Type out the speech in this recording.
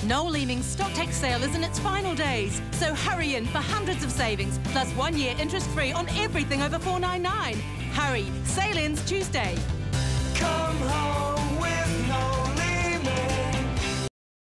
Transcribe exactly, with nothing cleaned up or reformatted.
Noel Leeming's stock take sale is in its final days, so hurry in for hundreds of savings, plus one year interest-free on everything over four nine nine. Hurry, sale ends Tuesday. Come